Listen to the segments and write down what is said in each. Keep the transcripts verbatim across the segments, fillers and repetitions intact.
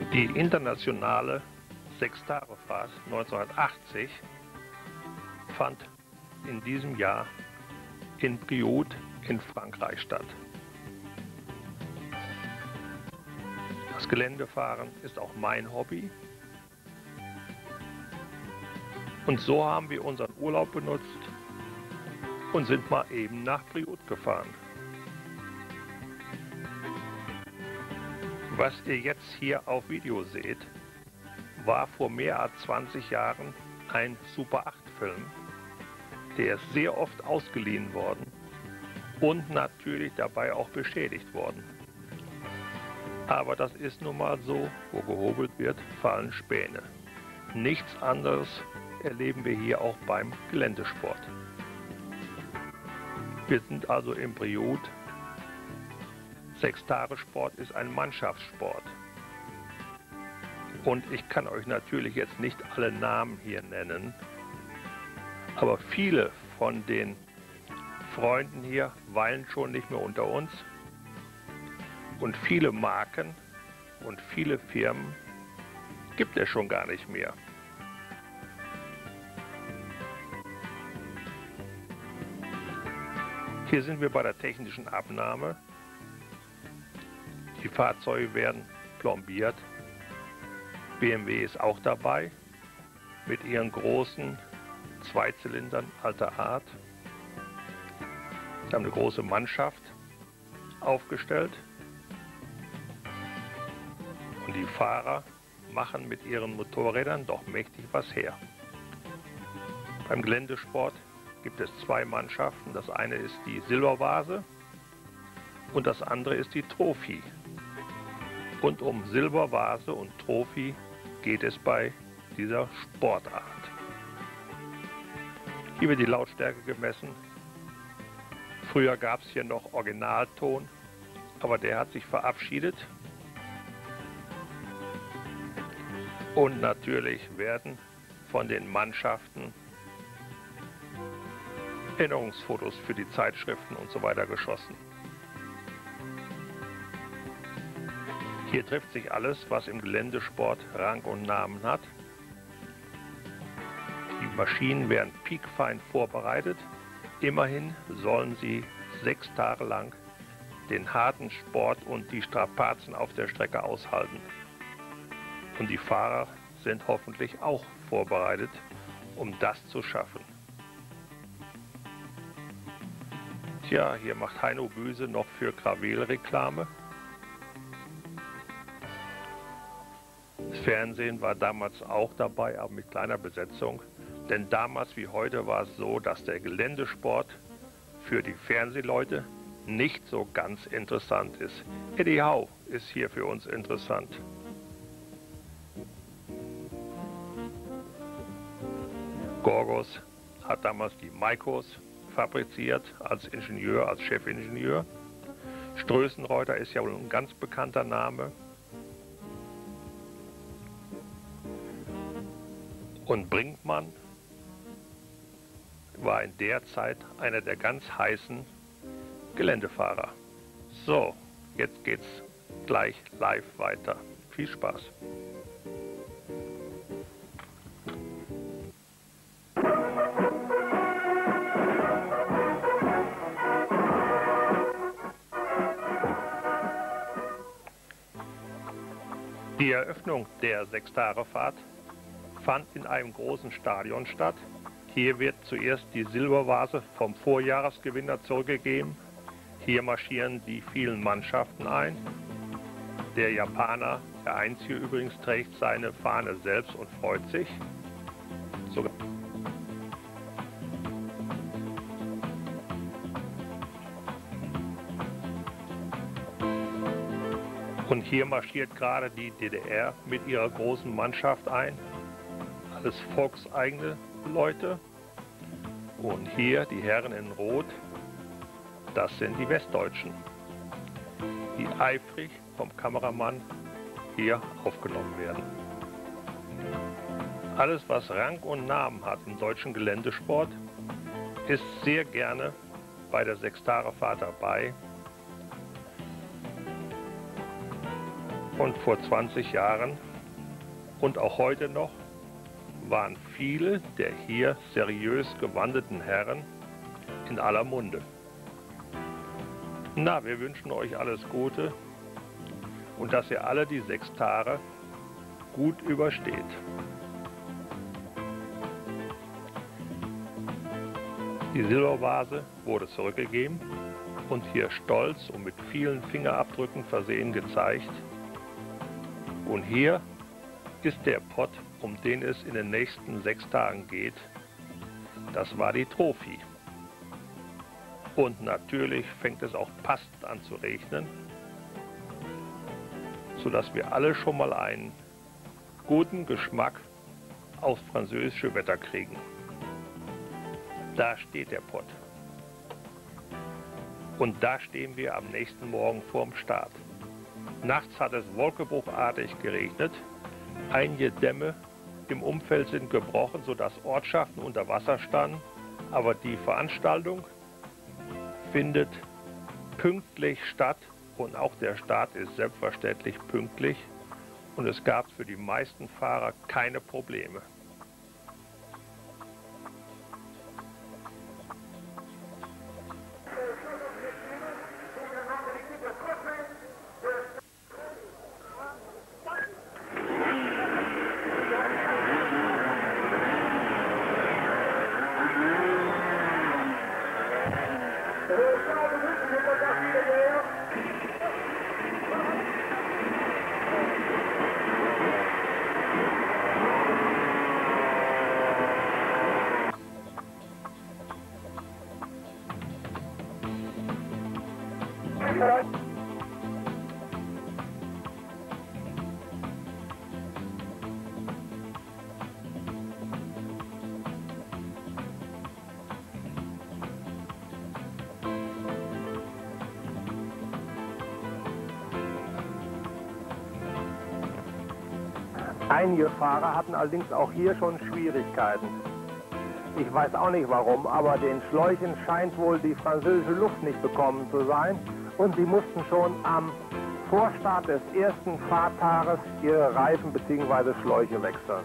Die internationale Sechstagerefahrt neunzehnhundertachtzig fand in diesem Jahr in Brioude in Frankreich statt. Das Geländefahren ist auch mein Hobby. Und so haben wir unseren Urlaub benutzt und sind mal eben nach Brioude gefahren. Was ihr jetzt hier auf Video seht, war vor mehr als zwanzig Jahren ein Super acht Film. Der ist sehr oft ausgeliehen worden und natürlich dabei auch beschädigt worden. Aber das ist nun mal so, wo gehobelt wird, fallen Späne. Nichts anderes erleben wir hier auch beim Geländesport. Wir sind also in Brioude. Sechstagesport ist ein Mannschaftssport. Und ich kann euch natürlich jetzt nicht alle Namen hier nennen, aber viele von den Freunden hier weilen schon nicht mehr unter uns. Und viele Marken und viele Firmen gibt es schon gar nicht mehr. Hier sind wir bei der technischen Abnahme. Die Fahrzeuge werden plombiert. B M W ist auch dabei mit ihren großen Zweizylindern alter Art. Sie haben eine große Mannschaft aufgestellt und die Fahrer machen mit ihren Motorrädern doch mächtig was her. Beim Geländesport gibt es zwei Mannschaften. Das eine ist die Silbervase und das andere ist die Trophy. Und um Silbervase und Trophy geht es bei dieser Sportart. Hier wird die Lautstärke gemessen. Früher gab es hier noch Originalton, aber der hat sich verabschiedet. Und natürlich werden von den Mannschaften Erinnerungsfotos für die Zeitschriften und so weiter geschossen. Hier trifft sich alles, was im Geländesport Rang und Namen hat. Die Maschinen werden piekfein vorbereitet. Immerhin sollen sie sechs Tage lang den harten Sport und die Strapazen auf der Strecke aushalten. Und die Fahrer sind hoffentlich auch vorbereitet, um das zu schaffen. Tja, hier macht Heino Büse noch für Krawel Reklame. Das Fernsehen war damals auch dabei, aber mit kleiner Besetzung. Denn damals wie heute war es so, dass der Geländesport für die Fernsehleute nicht so ganz interessant ist. Eddie Howe ist hier für uns interessant. Gorgos hat damals die Maikos fabriziert als Ingenieur, als Chefingenieur. Strößenreuter ist ja wohl ein ganz bekannter Name. Und Brinkmann war in der Zeit einer der ganz heißen Geländefahrer. So, jetzt geht's gleich live weiter. Viel Spaß! Die Eröffnung der Sechstagefahrt fand in einem großen Stadion statt. Hier wird zuerst die Silbervase vom Vorjahresgewinner zurückgegeben. Hier marschieren die vielen Mannschaften ein. Der Japaner, der Einzige übrigens, trägt seine Fahne selbst und freut sich. Sogar Und hier marschiert gerade die D D R mit ihrer großen Mannschaft ein. Alles volkseigene Leute. Und hier die Herren in Rot, das sind die Westdeutschen, die eifrig vom Kameramann hier aufgenommen werden. Alles, was Rang und Namen hat im deutschen Geländesport, ist sehr gerne bei der Sechstagefahrt dabei. Und vor zwanzig Jahren und auch heute noch waren viele der hier seriös gewandelten Herren in aller Munde. Na, wir wünschen euch alles Gute und dass ihr alle die sechs Tage gut übersteht. Die Silbervase wurde zurückgegeben und hier stolz und mit vielen Fingerabdrücken versehen gezeigt. Und hier ist der Pott, um den es in den nächsten sechs Tagen geht. Das war die Trophy. Und natürlich fängt es auch passend an zu regnen, sodass wir alle schon mal einen guten Geschmack aufs französische Wetter kriegen. Da steht der Pott. Und da stehen wir am nächsten Morgen vorm Start. Nachts hat es wolkenbruchartig geregnet. Einige Dämme im Umfeld sind gebrochen, sodass Ortschaften unter Wasser standen. Aber die Veranstaltung findet pünktlich statt und auch der Start ist selbstverständlich pünktlich. Und es gab für die meisten Fahrer keine Probleme. Einige Fahrer hatten allerdings auch hier schon Schwierigkeiten. Ich weiß auch nicht warum, aber den Schläuchen scheint wohl die französische Luft nicht bekommen zu sein und sie mussten schon am Vorstart des ersten Fahrtages ihre Reifen bzw. Schläuche wechseln.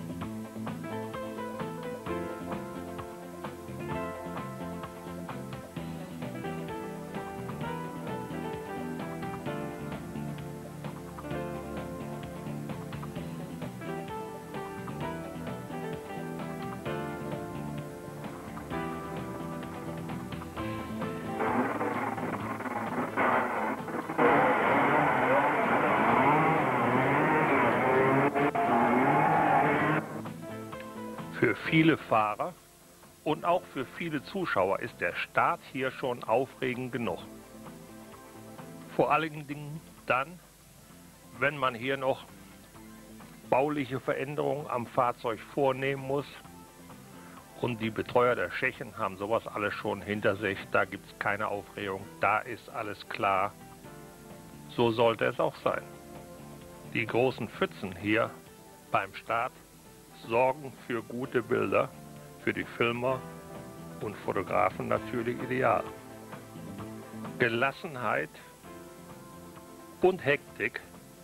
Für viele Fahrer und auch für viele Zuschauer ist der Start hier schon aufregend genug. Vor allen Dingen dann, wenn man hier noch bauliche Veränderungen am Fahrzeug vornehmen muss. Und die Betreuer der Tschechen haben sowas alles schon hinter sich. Da gibt es keine Aufregung, da ist alles klar. So sollte es auch sein. Die großen Pfützen hier beim Start sorgen für gute Bilder, für die Filmer und Fotografen natürlich ideal. Gelassenheit und Hektik,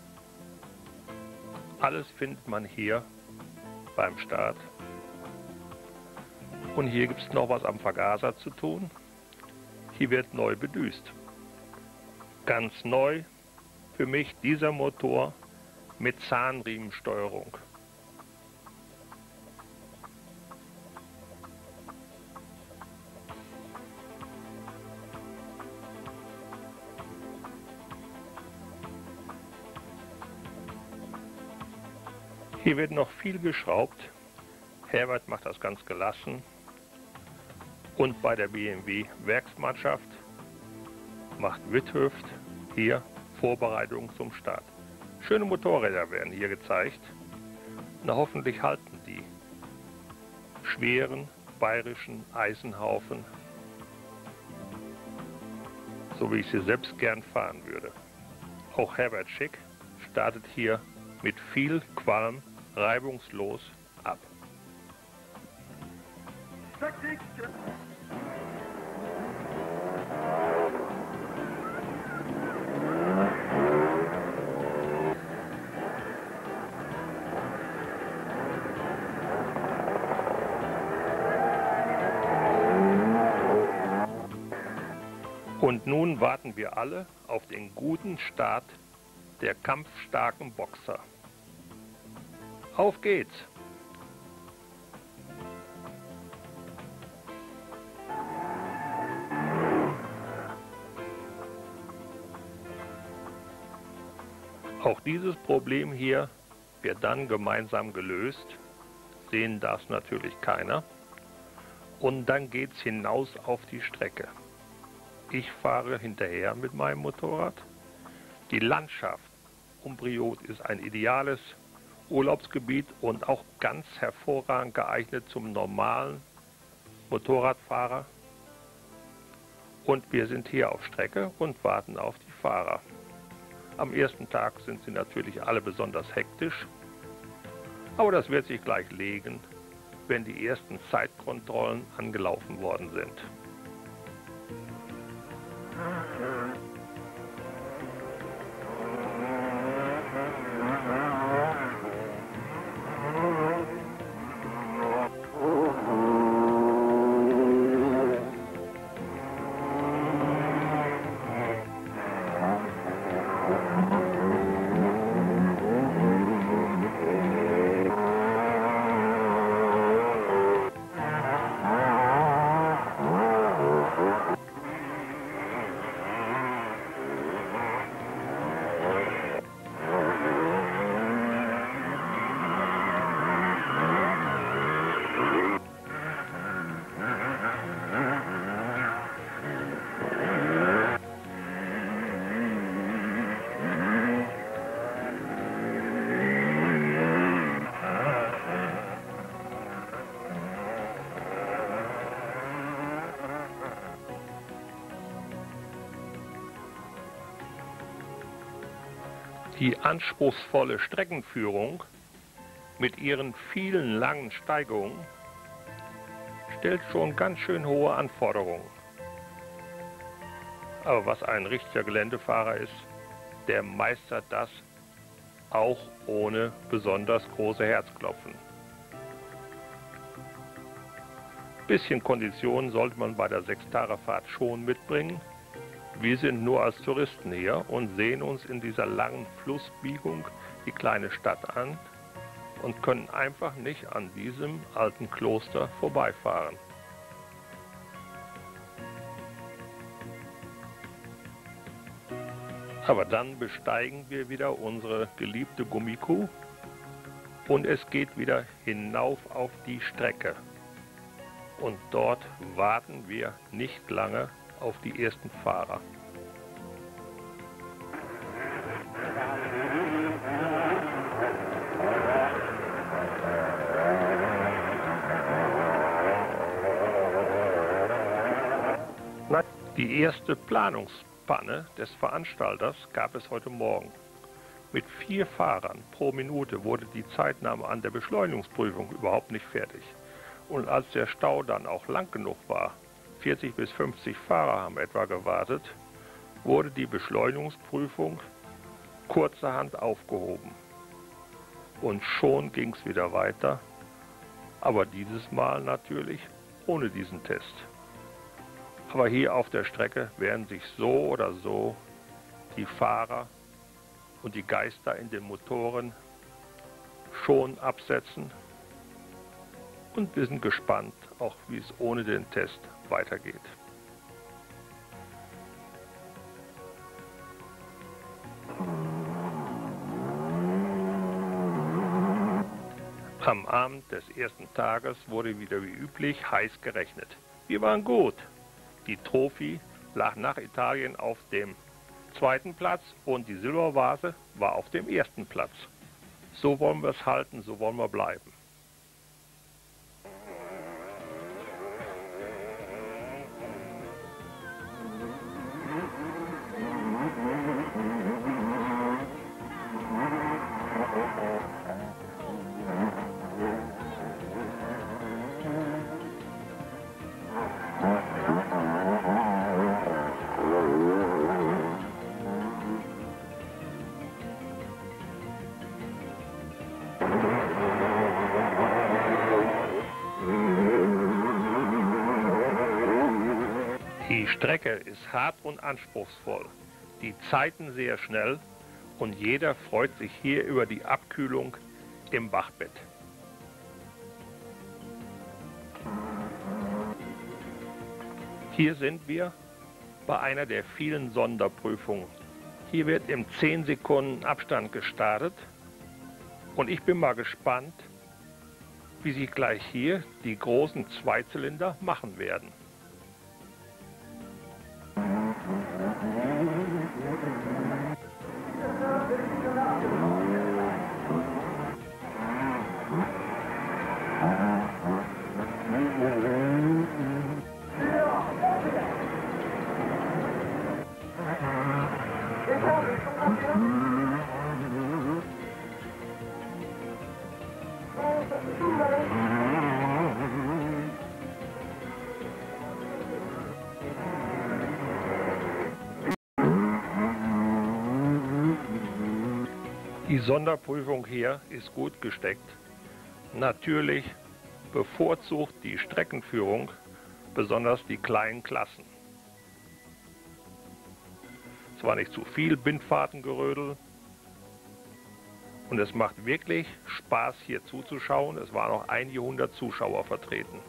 alles findet man hier beim Start. Und hier gibt es noch was am Vergaser zu tun. Hier wird neu bedüst. Ganz neu für mich dieser Motor mit Zahnriemensteuerung. Hier wird noch viel geschraubt. Herbert macht das ganz gelassen. Und bei der B M W Werksmannschaft macht Withöft hier Vorbereitungen zum Start. Schöne Motorräder werden hier gezeigt. Na, hoffentlich halten die schweren bayerischen Eisenhaufen, so wie ich sie selbst gern fahren würde. Auch Herbert Schick startet hier mit viel Qualm reibungslos ab. Und nun warten wir alle auf den guten Start der kampfstarken Boxer. Auf geht's! Auch dieses Problem hier wird dann gemeinsam gelöst, sehen das natürlich keiner. Und dann geht's hinaus auf die Strecke. Ich fahre hinterher mit meinem Motorrad. Die Landschaft um Brioude ist ein ideales Urlaubsgebiet und auch ganz hervorragend geeignet zum normalen Motorradfahrer. Und wir sind hier auf Strecke und warten auf die Fahrer. Am ersten Tag sind sie natürlich alle besonders hektisch, aber das wird sich gleich legen, wenn die ersten Zeitkontrollen angelaufen worden sind. Die anspruchsvolle Streckenführung mit ihren vielen langen Steigungen stellt schon ganz schön hohe Anforderungen. Aber was ein richtiger Geländefahrer ist, der meistert das auch ohne besonders große Herzklopfen. Bisschen Kondition sollte man bei der Sechstagerfahrt schon mitbringen. Wir sind nur als Touristen hier und sehen uns in dieser langen Flussbiegung die kleine Stadt an und können einfach nicht an diesem alten Kloster vorbeifahren. Aber dann besteigen wir wieder unsere geliebte Gummikuh und es geht wieder hinauf auf die Strecke. Und dort warten wir nicht lange auf die ersten Fahrer. Die erste Planungspanne des Veranstalters gab es heute Morgen. Mit vier Fahrern pro Minute wurde die Zeitnahme an der Beschleunigungsprüfung überhaupt nicht fertig. Und als der Stau dann auch lang genug war, vierzig bis fünfzig Fahrer haben etwa gewartet, wurde die Beschleunigungsprüfung kurzerhand aufgehoben. Und schon ging es wieder weiter, aber dieses Mal natürlich ohne diesen Test. Aber hier auf der Strecke werden sich so oder so die Fahrer und die Geister in den Motoren schon absetzen. Und wir sind gespannt, auch wie es ohne den Test weitergeht. Am Abend des ersten Tages wurde wieder wie üblich heiß gerechnet. Wir waren gut. Die Trophy lag nach Italien auf dem zweiten Platz und die Silbervase war auf dem ersten Platz. So wollen wir es halten, so wollen wir bleiben. Strecke ist hart und anspruchsvoll, die Zeiten sehr schnell und jeder freut sich hier über die Abkühlung im Bachbett. Hier sind wir bei einer der vielen Sonderprüfungen. Hier wird im zehn Sekunden Abstand gestartet und ich bin mal gespannt, wie sich gleich hier die großen Zweizylinder machen werden. Die Sonderprüfung hier ist gut gesteckt. Natürlich bevorzugt die Streckenführung besonders die kleinen Klassen. Es war nicht zu viel Bindfahrtengerödel und es macht wirklich Spaß hier zuzuschauen. Es waren noch einige hundert Zuschauer vertreten.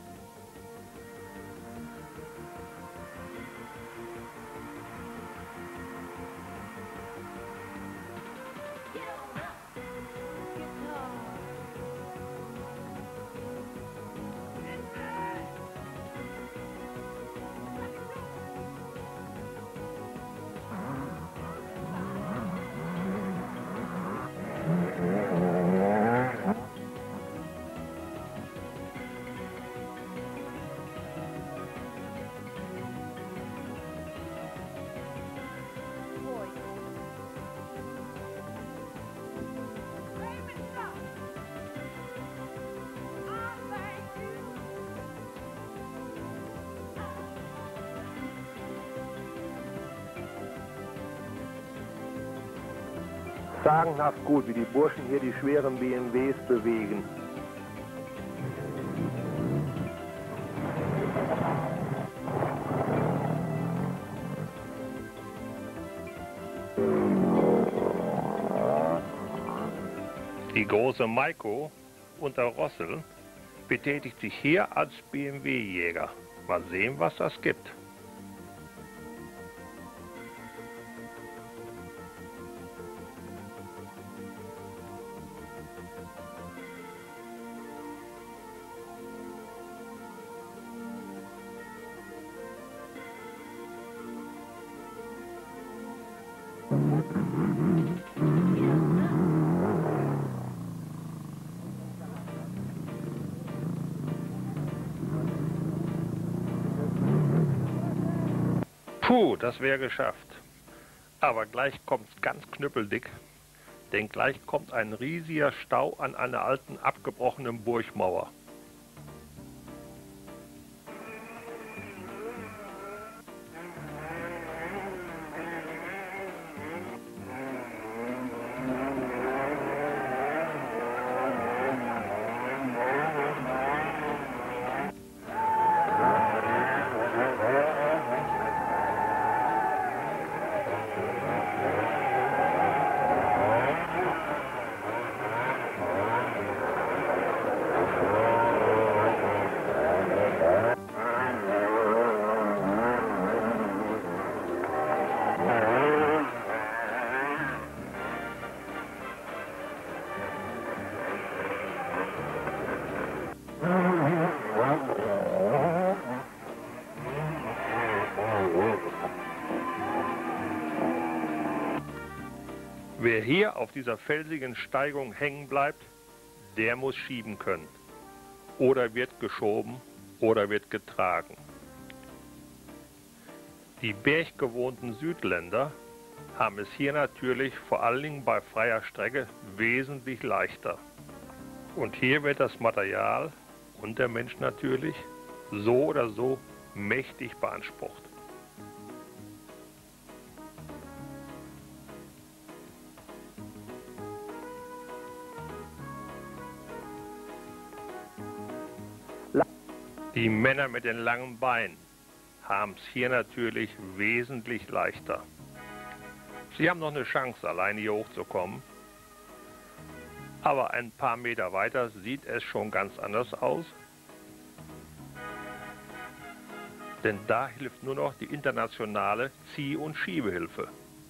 Sagenhaft gut, wie die Burschen hier die schweren B M Ws bewegen. Die große Maiko unter Rossel betätigt sich hier als B M W-Jäger. Mal sehen, was das gibt. Puh, das wäre geschafft. Aber gleich kommt's ganz knüppeldick, denn gleich kommt ein riesiger Stau an einer alten abgebrochenen Burgmauer. Wer hier auf dieser felsigen Steigung hängen bleibt, der muss schieben können. Oder wird geschoben oder wird getragen. Die berggewohnten Südländer haben es hier natürlich vor allen Dingen bei freier Strecke wesentlich leichter. Und hier wird das Material und der Mensch natürlich so oder so mächtig beansprucht. Die Männer mit den langen Beinen haben es hier natürlich wesentlich leichter. Sie haben noch eine Chance, alleine hier hochzukommen. Aber ein paar Meter weiter sieht es schon ganz anders aus. Denn da hilft nur noch die internationale Zieh- und Schiebehilfe.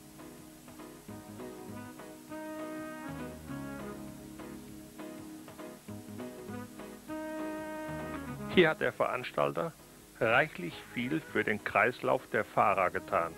Hier hat der Veranstalter reichlich viel für den Kreislauf der Fahrer getan.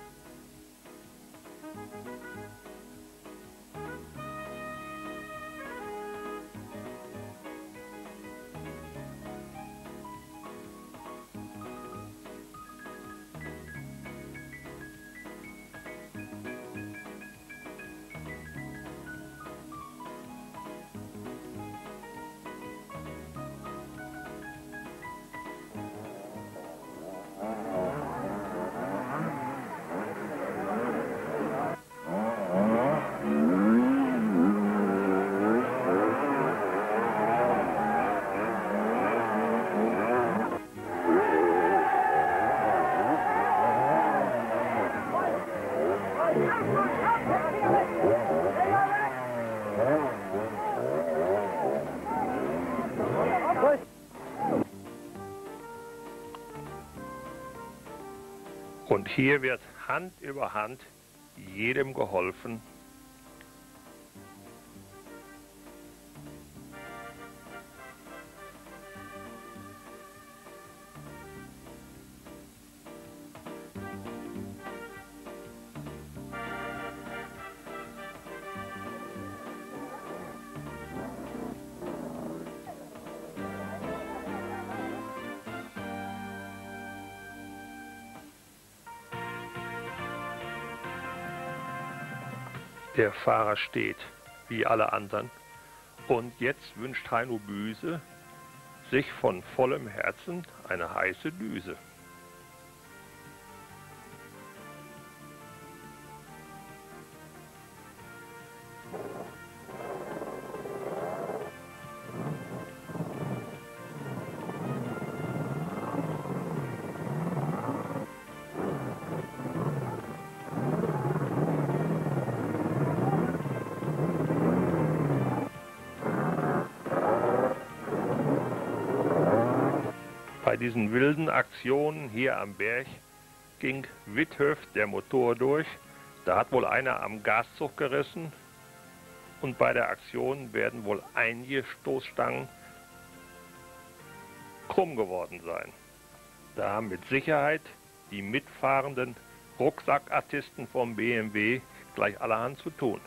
Und hier wird Hand über Hand jedem geholfen. Der Fahrer steht, wie alle anderen. Und jetzt wünscht Heino Büse sich von vollem Herzen eine heiße Düse. Bei diesen wilden Aktionen hier am Berg ging Withöft der Motor durch. Da hat wohl einer am Gaszug gerissen und bei der Aktion werden wohl einige Stoßstangen krumm geworden sein. Da haben mit Sicherheit die mitfahrenden Rucksackartisten vom B M W gleich allerhand zu tun.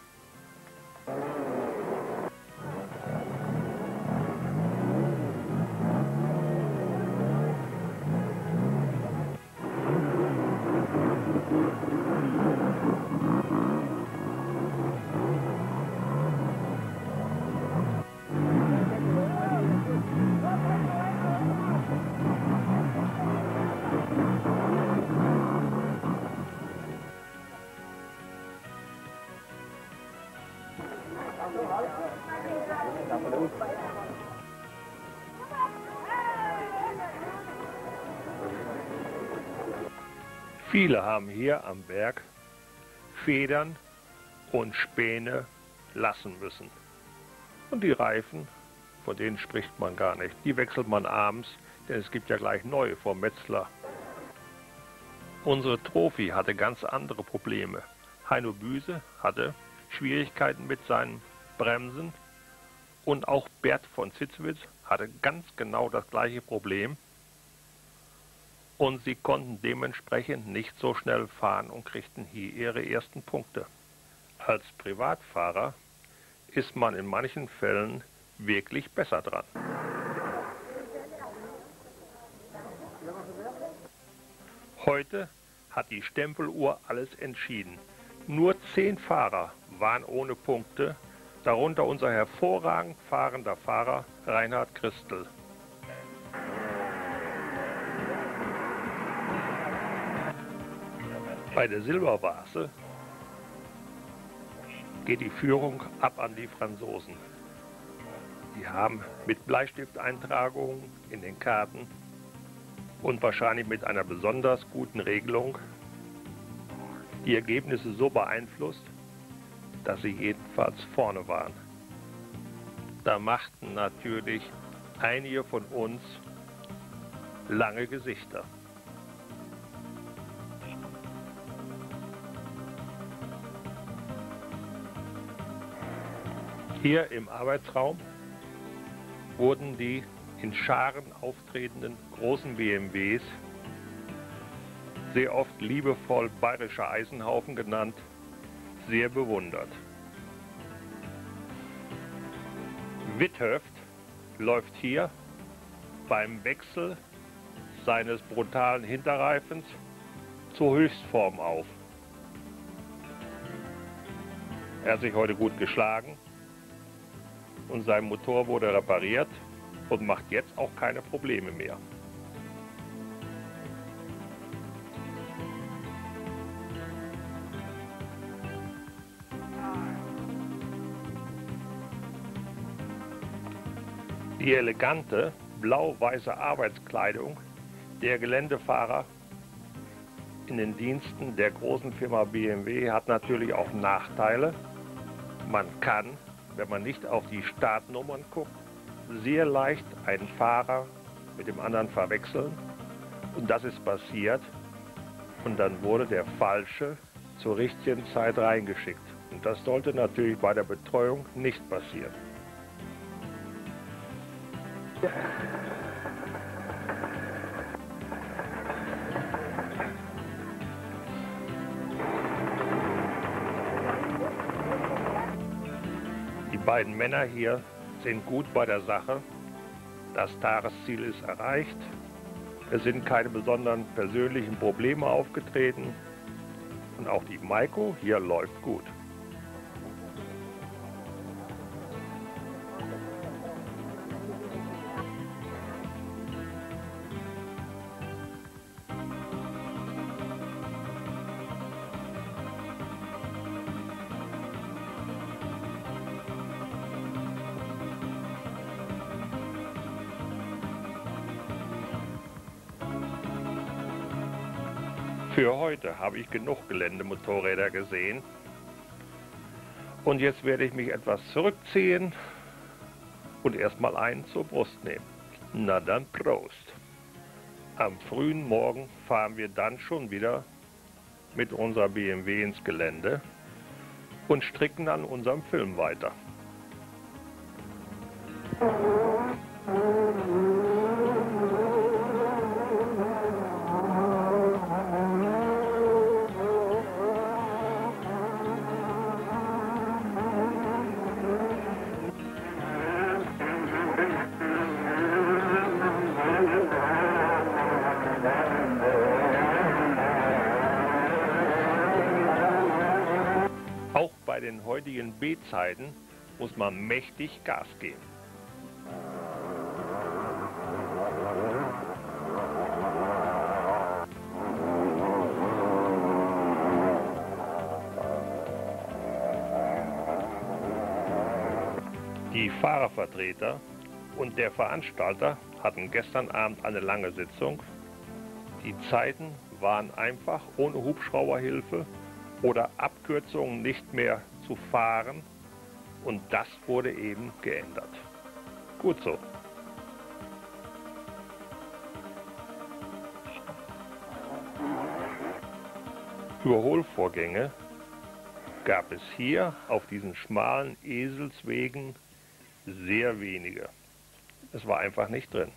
Viele haben hier am Berg Federn und Späne lassen müssen. Und die Reifen, von denen spricht man gar nicht. Die wechselt man abends, denn es gibt ja gleich neue vom Metzler. Unsere Trophy hatte ganz andere Probleme. Heino Büse hatte Schwierigkeiten mit seinen Bremsen und auch Bert von Zitzewitz hatte ganz genau das gleiche Problem. Und sie konnten dementsprechend nicht so schnell fahren und kriegten hier ihre ersten Punkte. Als Privatfahrer ist man in manchen Fällen wirklich besser dran. Heute hat die Stempeluhr alles entschieden. Nur zehn Fahrer waren ohne Punkte, darunter unser hervorragend fahrender Fahrer Reinhard Christel. Bei der Silbervase geht die Führung ab an die Franzosen. Die haben mit Bleistifteintragungen in den Karten und wahrscheinlich mit einer besonders guten Regelung die Ergebnisse so beeinflusst, dass sie jedenfalls vorne waren. Da machten natürlich einige von uns lange Gesichter. Hier im Arbeitsraum wurden die in Scharen auftretenden großen B M Ws, sehr oft liebevoll bayerischer Eisenhaufen genannt, sehr bewundert. Withöft läuft hier beim Wechsel seines brutalen Hinterreifens zur Höchstform auf. Er hat sich heute gut geschlagen und sein Motor wurde repariert und macht jetzt auch keine Probleme mehr. Die elegante blau-weiße Arbeitskleidung der Geländefahrer in den Diensten der großen Firma B M W hat natürlich auch Nachteile. Man kann, wenn man nicht auf die Startnummern guckt, sehr leicht einen Fahrer mit dem anderen verwechseln. Und das ist passiert. Und dann wurde der Falsche zur richtigen Zeit reingeschickt. Und das sollte natürlich bei der Betreuung nicht passieren. Die beiden Männer hier sind gut bei der Sache. Das Tagesziel ist erreicht. Es sind keine besonderen persönlichen Probleme aufgetreten. Und auch die Maiko hier läuft gut. Für heute habe ich genug Geländemotorräder gesehen und jetzt werde ich mich etwas zurückziehen und erstmal einen zur Brust nehmen. Na dann Prost! Am frühen Morgen fahren wir dann schon wieder mit unserer B M W ins Gelände und stricken an unserem Film weiter. Auch bei den heutigen B-Zeiten muss man mächtig Gas geben. Die Fahrervertreter und der Veranstalter hatten gestern Abend eine lange Sitzung. Die Zeiten waren einfach ohne Hubschrauberhilfe oder Abkürzungen nicht mehr zu fahren und das wurde eben geändert. Gut so. Überholvorgänge gab es hier auf diesen schmalen Eselswegen sehr wenige. Es war einfach nicht drin.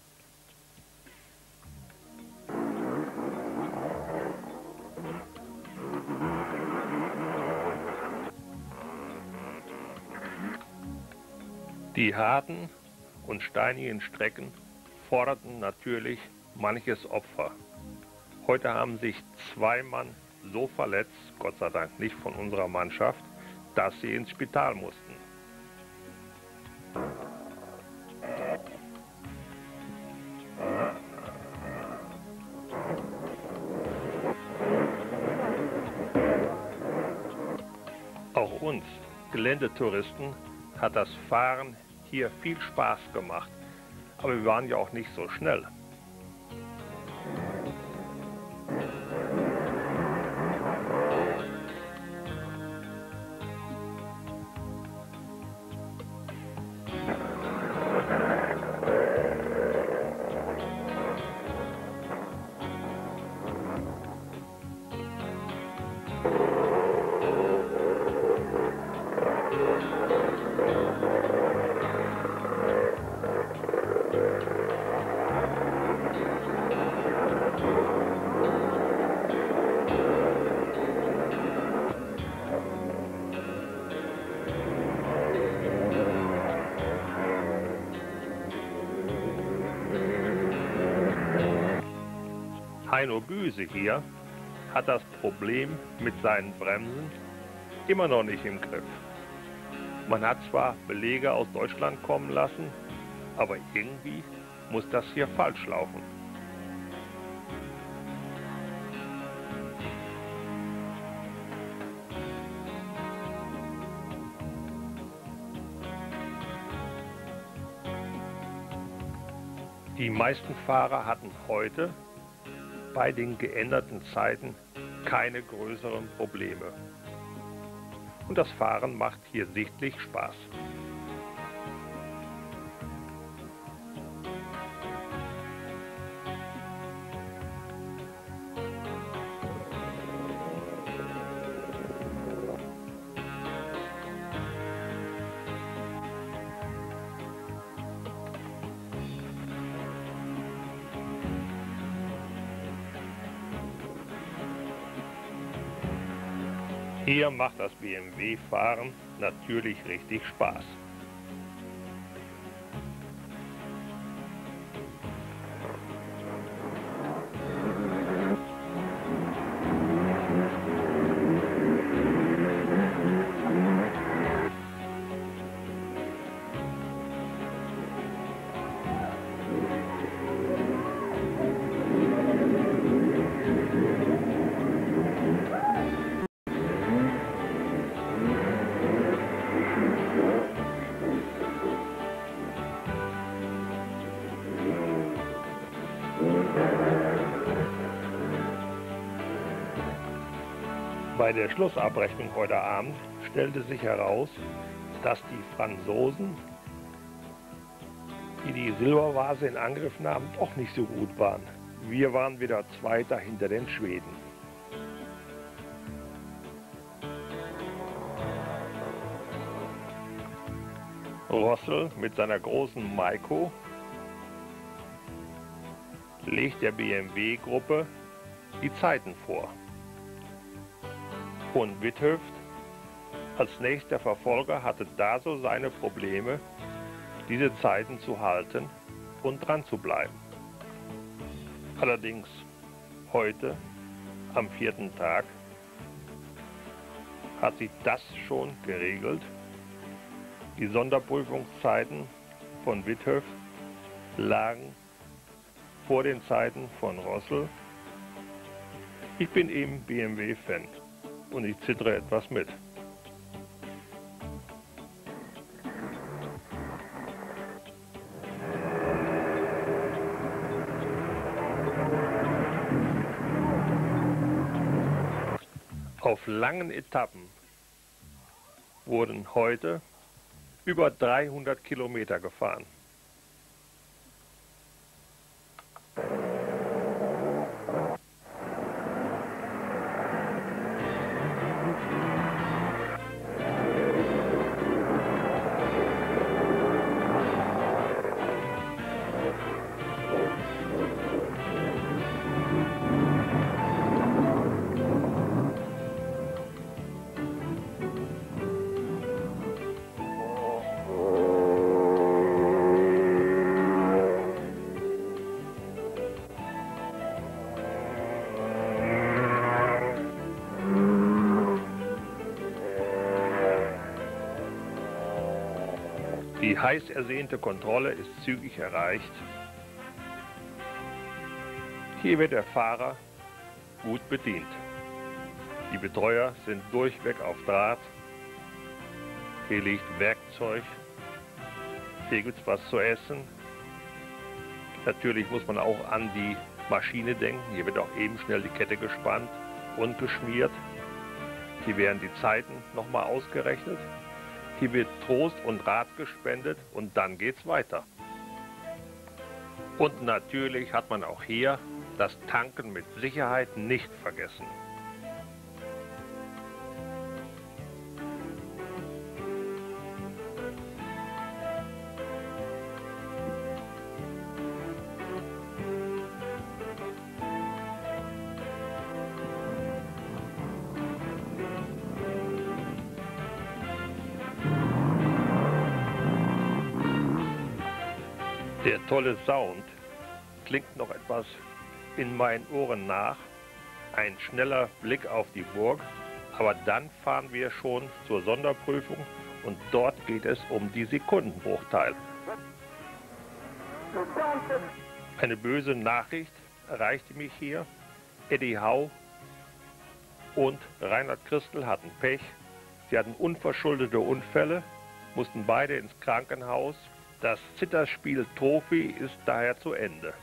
Die harten und steinigen Strecken forderten natürlich manches Opfer. Heute haben sich zwei Mann so verletzt, Gott sei Dank nicht von unserer Mannschaft, dass sie ins Spital mussten. Auch uns Geländetouristen hat das Fahren hier viel Spaß gemacht, aber wir waren ja auch nicht so schnell. Heino Büse hier hat das Problem mit seinen Bremsen immer noch nicht im Griff. Man hat zwar Belege aus Deutschland kommen lassen, aber irgendwie muss das hier falsch laufen. Die meisten Fahrer hatten heute bei den geänderten Zeiten keine größeren Probleme. Und das Fahren macht hier sichtlich Spaß. Hier macht das B M W-Fahren natürlich richtig Spaß. Bei der Schlussabrechnung heute Abend stellte sich heraus, dass die Franzosen, die die Silbervase in Angriff nahmen, doch nicht so gut waren. Wir waren wieder Zweiter hinter den Schweden. Rossel mit seiner großen Maiko legt der B M W-Gruppe die Zeiten vor. Und Withöft als nächster Verfolger hatte da so seine Probleme, diese Zeiten zu halten und dran zu bleiben. Allerdings heute, am vierten Tag, hat sich das schon geregelt. Die Sonderprüfungszeiten von Withöft lagen vor den Zeiten von Rossel. Ich bin eben B M W-Fan. Und ich zittere etwas mit. Auf langen Etappen wurden heute über dreihundert Kilometer gefahren. Die heiß ersehnte Kontrolle ist zügig erreicht. Hier wird der Fahrer gut bedient. Die Betreuer sind durchweg auf Draht. Hier liegt Werkzeug. Hier gibt es was zu essen. Natürlich muss man auch an die Maschine denken. Hier wird auch eben schnell die Kette gespannt und geschmiert. Hier werden die Zeiten nochmal ausgerechnet. Hier wird Trost und Rat gespendet und dann geht's weiter. Und natürlich hat man auch hier das Tanken mit Sicherheit nicht vergessen. Der tolle Sound klingt noch etwas in meinen Ohren nach, ein schneller Blick auf die Burg, aber dann fahren wir schon zur Sonderprüfung und dort geht es um die Sekundenbruchteile. Eine böse Nachricht erreichte mich hier. Eddie Hau und Reinhard Christel hatten Pech. Sie hatten unverschuldete Unfälle, mussten beide ins Krankenhaus. Das Zitterspiel Trophy ist daher zu Ende.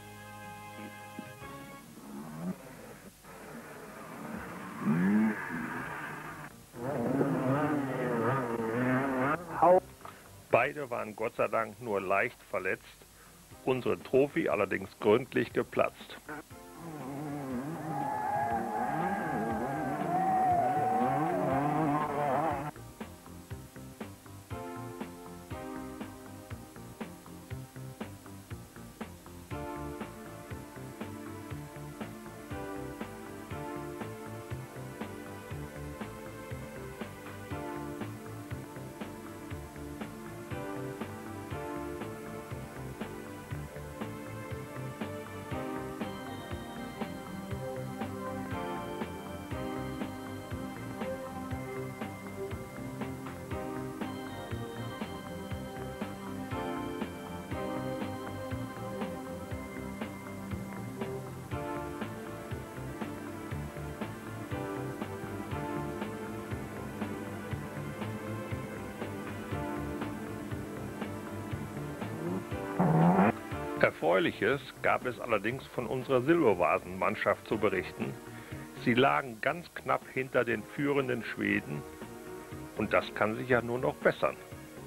Beide waren Gott sei Dank nur leicht verletzt, unsere Trophy allerdings gründlich geplatzt. Erfreuliches gab es allerdings von unserer Silbervasenmannschaft zu berichten. Sie lagen ganz knapp hinter den führenden Schweden und das kann sich ja nur noch bessern.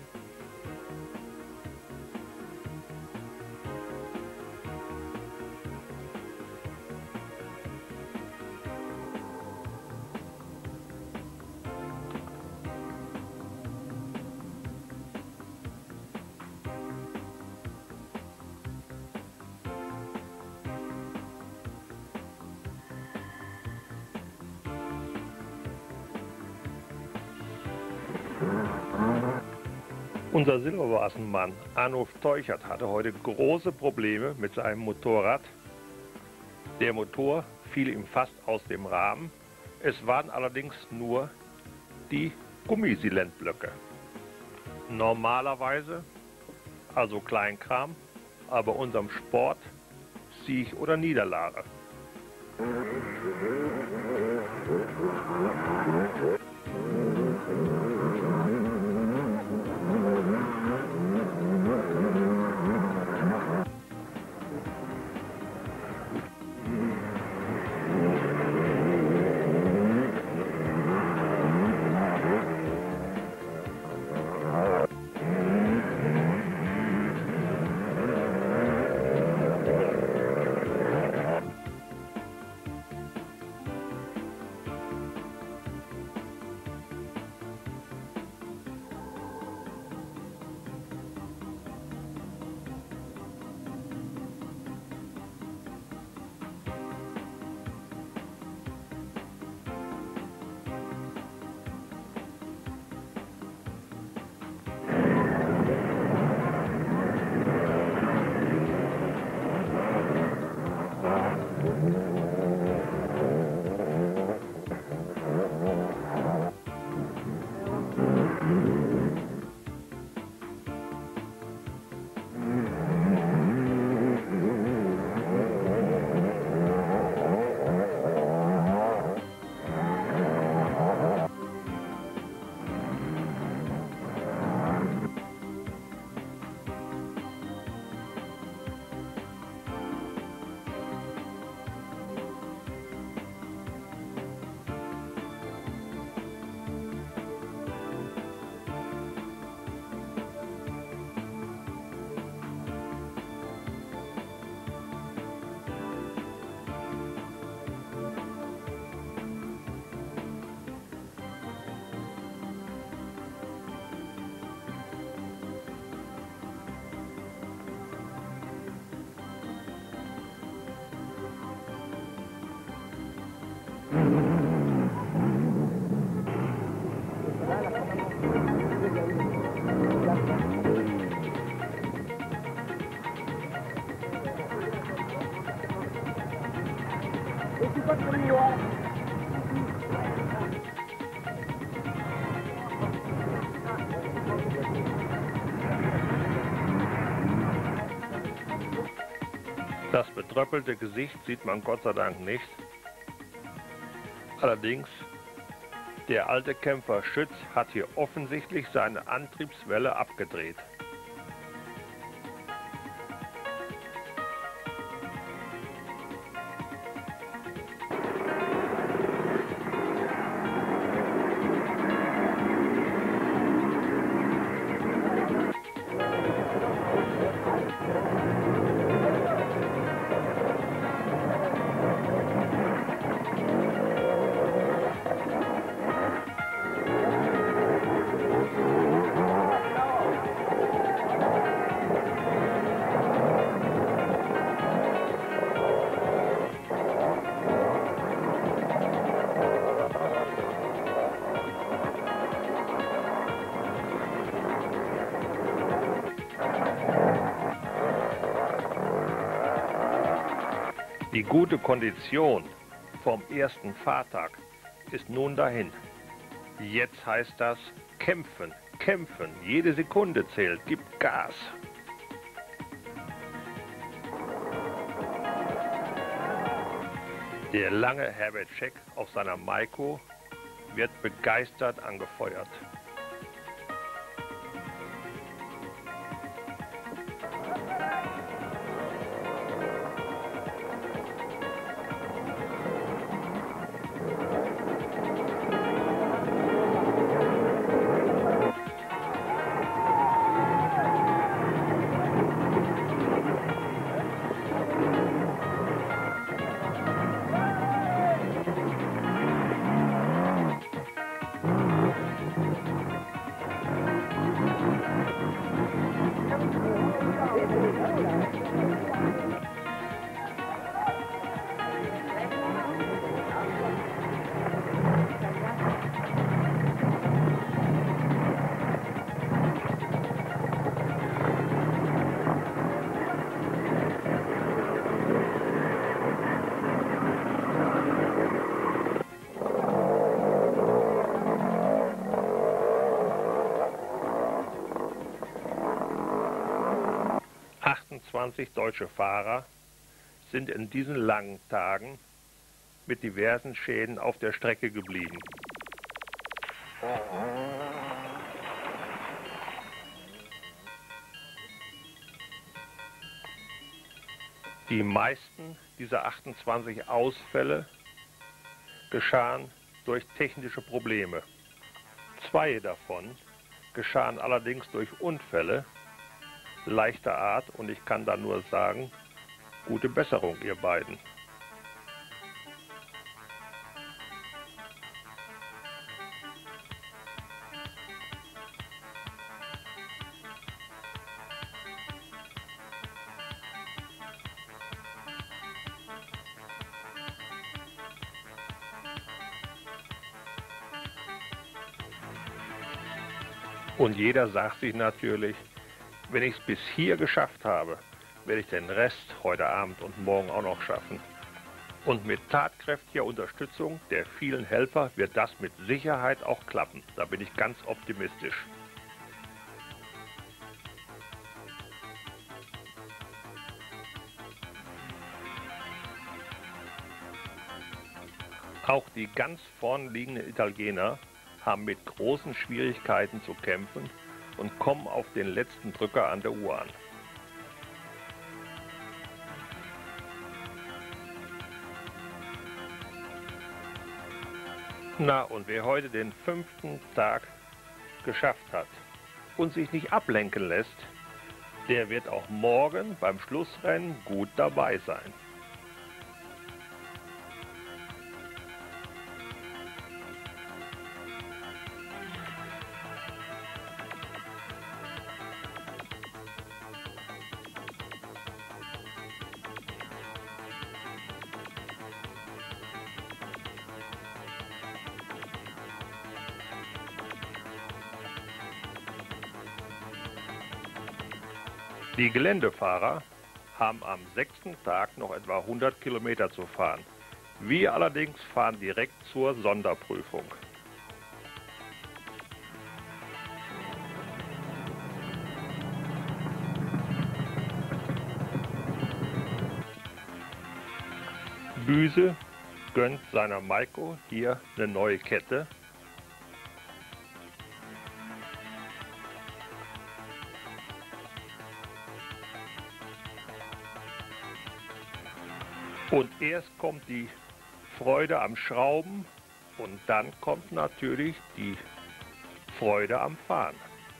Unser Silbervasenmann Arnulf Teuchert hatte heute große Probleme mit seinem Motorrad. Der Motor fiel ihm fast aus dem Rahmen. Es waren allerdings nur die Gummisilentblöcke. Normalerweise, also Kleinkram, aber unserem Sport Sieg oder Niederlage. Das betröppelte Gesicht sieht man Gott sei Dank nicht. Allerdings, der alte Kämpfer Schütz hat hier offensichtlich seine Antriebswelle abgedreht. Die gute Kondition vom ersten Fahrtag ist nun dahin. Jetzt heißt das kämpfen, kämpfen, jede Sekunde zählt, gib Gas. Der lange Herbert Scheck auf seiner Maiko wird begeistert angefeuert. achtundzwanzig deutsche Fahrer sind in diesen langen Tagen mit diversen Schäden auf der Strecke geblieben. Die meisten dieser achtundzwanzig Ausfälle geschahen durch technische Probleme. Zwei davon geschahen allerdings durch Unfälle leichter Art, und ich kann da nur sagen, gute Besserung, ihr beiden. Und jeder sagt sich natürlich, wenn ich es bis hier geschafft habe, werde ich den Rest heute Abend und morgen auch noch schaffen. Und mit tatkräftiger Unterstützung der vielen Helfer wird das mit Sicherheit auch klappen. Da bin ich ganz optimistisch. Auch die ganz vorn liegenden Italiener haben mit großen Schwierigkeiten zu kämpfen und kommen auf den letzten Drücker an der Uhr an. Na, und wer heute den fünften Tag geschafft hat und sich nicht ablenken lässt, der wird auch morgen beim Schlussrennen gut dabei sein. Die Geländefahrer haben am sechsten Tag noch etwa hundert Kilometer zu fahren. Wir allerdings fahren direkt zur Sonderprüfung. Büse gönnt seiner Maiko hier eine neue Kette. Und erst kommt die Freude am Schrauben und dann kommt natürlich die Freude am Fahren.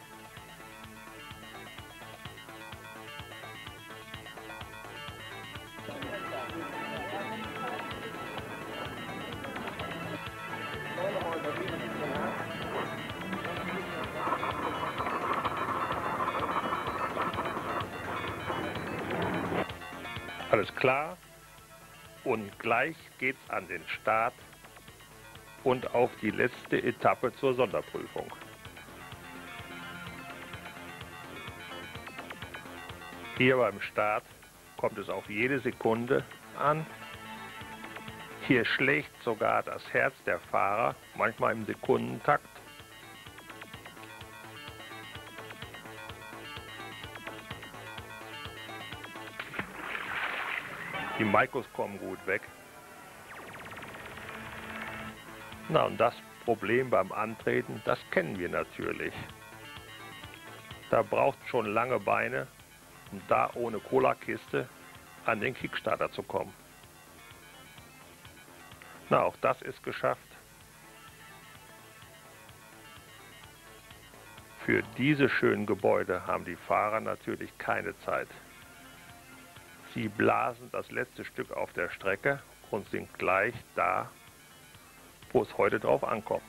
Alles klar, und gleich geht's an den Start und auf die letzte Etappe zur Sonderprüfung. Hier beim Start kommt es auf jede Sekunde an. Hier schlägt sogar das Herz der Fahrer, manchmal im Sekundentakt. Die Maikos kommen gut weg. Na, und das Problem beim Antreten, das kennen wir natürlich. Da braucht schon lange Beine, um da ohne Cola-Kiste an den Kickstarter zu kommen. Na, auch das ist geschafft. Für diese schönen Gebäude haben die Fahrer natürlich keine Zeit. Sie blasen das letzte Stück auf der Strecke und sind gleich da, wo es heute drauf ankommt.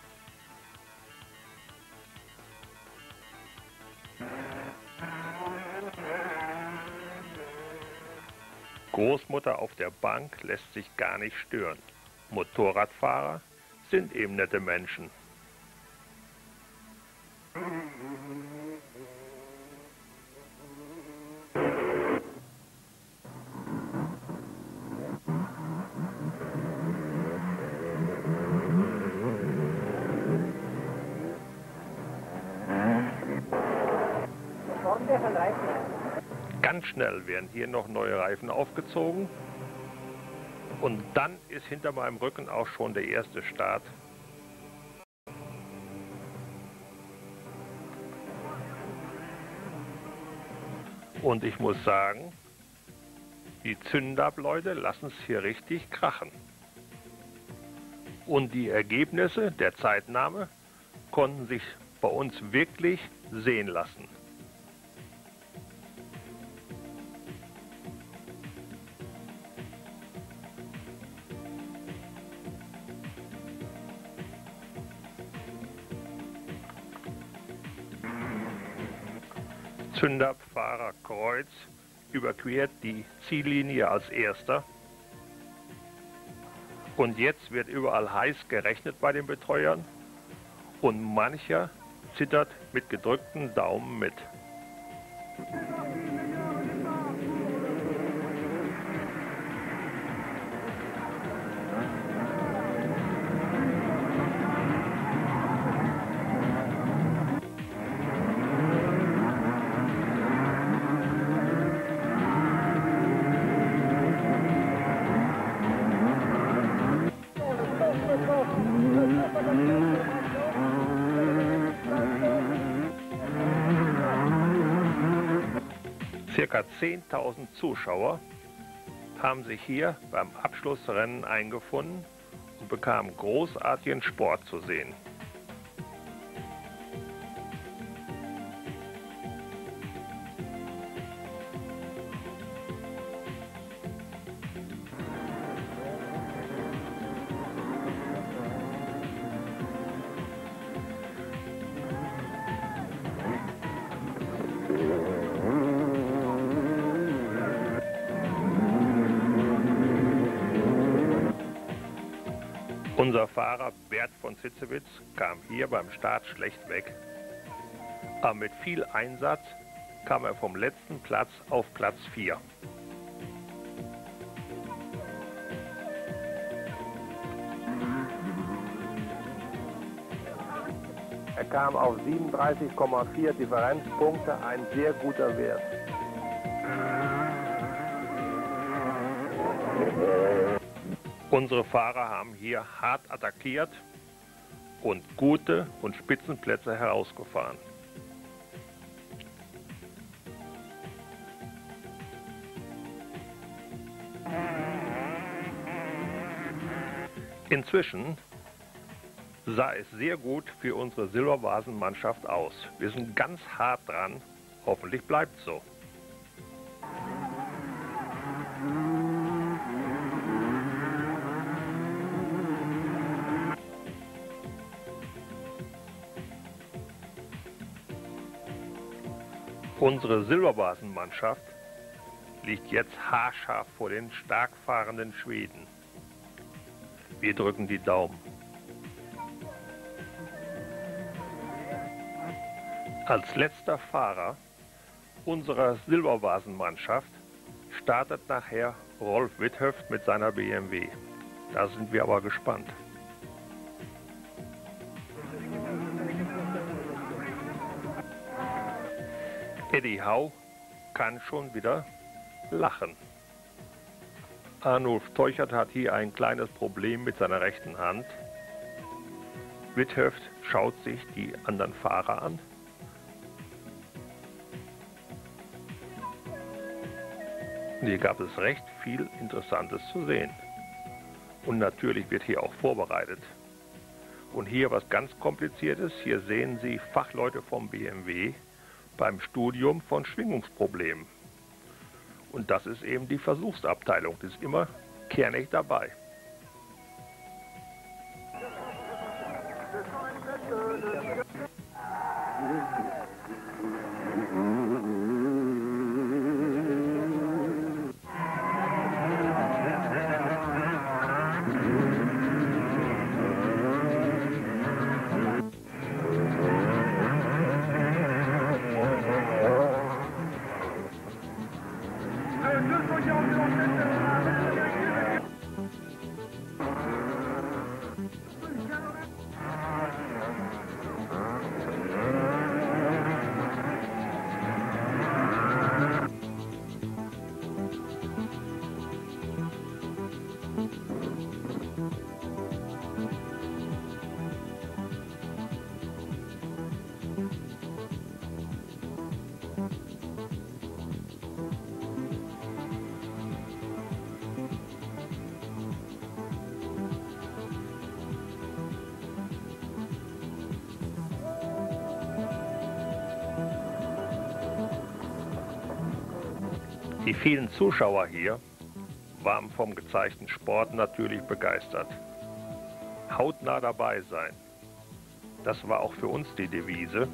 Großmutter auf der Bank lässt sich gar nicht stören. Motorradfahrer sind eben nette Menschen. Ganz schnell werden hier noch neue Reifen aufgezogen und dann ist hinter meinem Rücken auch schon der erste Start. Und ich muss sagen, die Zündab-Leute lassen es hier richtig krachen. Und die Ergebnisse der Zeitnahme konnten sich bei uns wirklich sehen lassen. Zündab-Fahrer Kreuz überquert die Ziellinie als erster. Und jetzt wird überall heiß gerechnet bei den Betreuern und mancher zittert mit gedrückten Daumen mit. Circa zehntausend Zuschauer haben sich hier beim Abschlussrennen eingefunden und bekamen großartigen Sport zu sehen. Unser Fahrer Bert von Zitzewitz kam hier beim Start schlecht weg. Aber mit viel Einsatz kam er vom letzten Platz auf Platz vier. Er kam auf siebenunddreißig Komma vier Differenzpunkte, ein sehr guter Wert. Unsere Fahrer haben hier hart attackiert und gute und Spitzenplätze herausgefahren. Inzwischen sah es sehr gut für unsere Silbervasenmannschaft aus. Wir sind ganz hart dran. Hoffentlich bleibt so. Unsere Silbervasenmannschaft liegt jetzt haarscharf vor den stark fahrenden Schweden. Wir drücken die Daumen. Als letzter Fahrer unserer Silbervasenmannschaft startet nachher Rolf Witthöft mit seiner B M W. Da sind wir aber gespannt. Eddie Hau kann schon wieder lachen. Arnulf Teuchert hat hier ein kleines Problem mit seiner rechten Hand. Witthöft schaut sich die anderen Fahrer an. Und hier gab es recht viel Interessantes zu sehen. Und natürlich wird hier auch vorbereitet. Und hier was ganz Kompliziertes. Hier sehen Sie Fachleute vom B M W beim Studium von Schwingungsproblemen. Und das ist eben die Versuchsabteilung. Die ist immer kernig dabei. Die vielen Zuschauer hier waren vom gezeigten Sport natürlich begeistert. Hautnah dabei sein, das war auch für uns die Devise.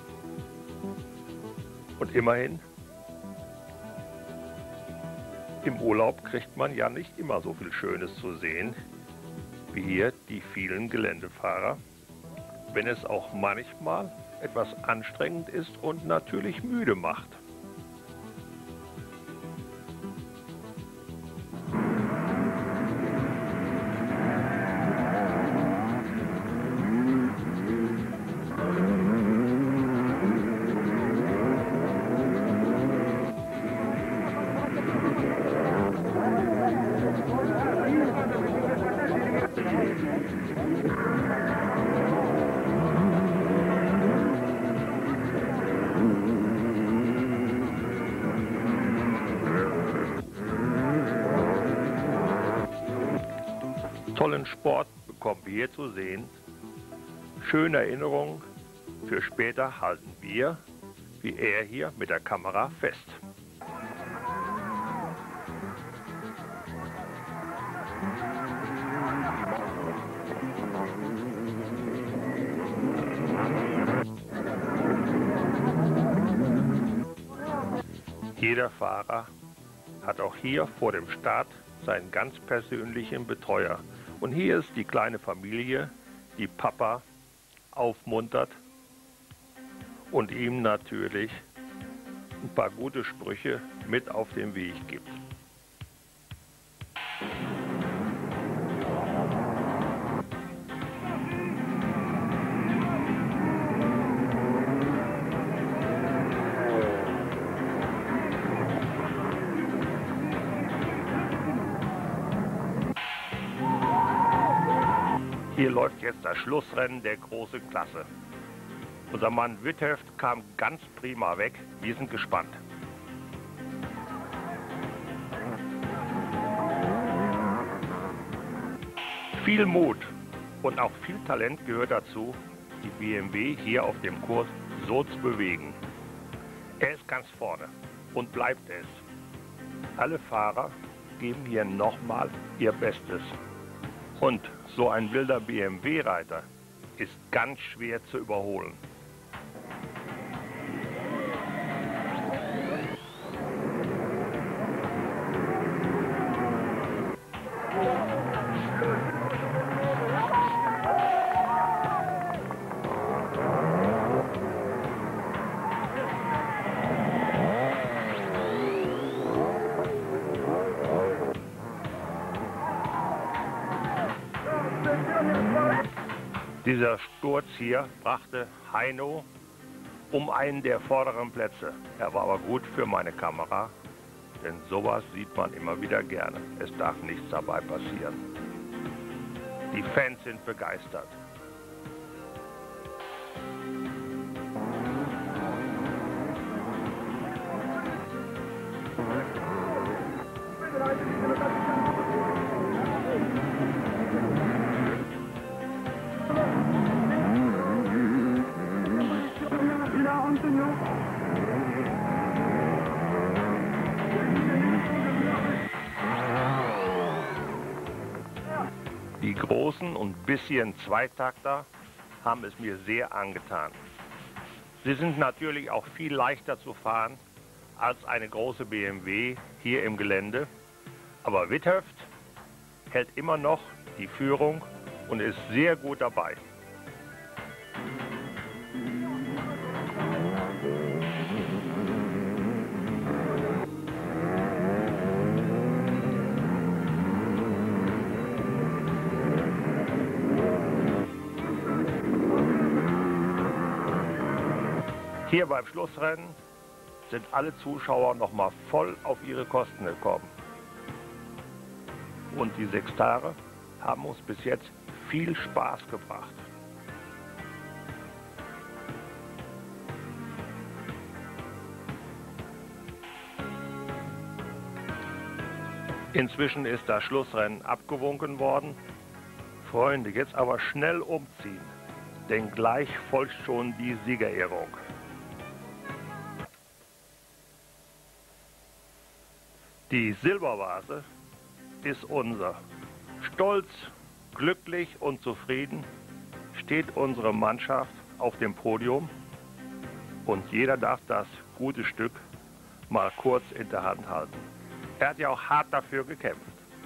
Und immerhin, im Urlaub kriegt man ja nicht immer so viel Schönes zu sehen, wie hier die vielen Geländefahrer, wenn es auch manchmal etwas anstrengend ist und natürlich müde macht. Tollen Sport bekommen wir hier zu sehen. Schöne Erinnerungen für später halten wir, wie er hier mit der Kamera fest. Jeder Fahrer hat auch hier vor dem Start seinen ganz persönlichen Betreuer. Und hier ist die kleine Familie, die Papa aufmuntert und ihm natürlich ein paar gute Sprüche mit auf den Weg gibt. Hier läuft jetzt das Schlussrennen der großen Klasse. Unser Mann Withöft kam ganz prima weg. Wir sind gespannt. Viel Mut und auch viel Talent gehört dazu, die B M W hier auf dem Kurs so zu bewegen. Er ist ganz vorne und bleibt es. Alle Fahrer geben hier nochmal ihr Bestes. Und so ein wilder B M W-Reiter ist ganz schwer zu überholen. Dieser Sturz hier brachte Heino um einen der vorderen Plätze. Er war aber gut für meine Kamera, denn sowas sieht man immer wieder gerne. Es darf nichts dabei passieren. Die Fans sind begeistert. Die großen und bisschen Zweitakter haben es mir sehr angetan. Sie sind natürlich auch viel leichter zu fahren als eine große B M W hier im Gelände. Aber Withöft hält immer noch die Führung und ist sehr gut dabei. Hier beim Schlussrennen sind alle Zuschauer noch mal voll auf ihre Kosten gekommen. Und die Sechstare haben uns bis jetzt viel Spaß gebracht. Inzwischen ist das Schlussrennen abgewunken worden. Freunde, jetzt aber schnell umziehen, denn gleich folgt schon die Siegerehrung. Die Silbervase ist unser. Stolz, glücklich und zufrieden steht unsere Mannschaft auf dem Podium und jeder darf das gute Stück mal kurz in der Hand halten. Er hat ja auch hart dafür gekämpft.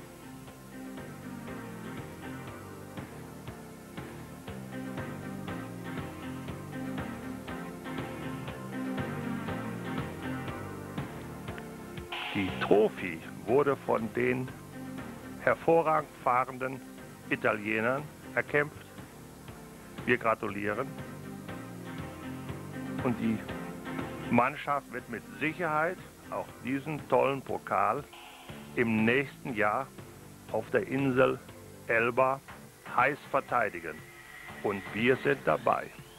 Die Trophy wurde von den hervorragend fahrenden Italienern erkämpft. Wir gratulieren. Und die Mannschaft wird mit Sicherheit auch diesen tollen Pokal im nächsten Jahr auf der Insel Elba heiß verteidigen. Und wir sind dabei.